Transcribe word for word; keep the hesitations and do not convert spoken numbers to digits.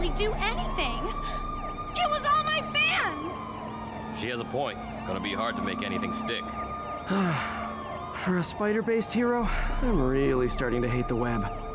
actually do anything. It was all my fans! She has a point. Gonna be hard to make anything stick. For a spider-based hero, I'm really starting to hate the web.